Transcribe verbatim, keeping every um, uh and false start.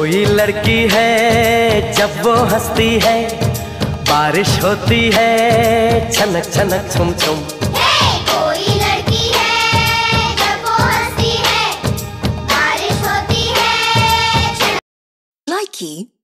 कोई लड़की है जब वो हंसती है, बारिश होती है छनक छनक छुम छुम। कोई लड़की है जब वो हंसती है, बारिश होती है। Likey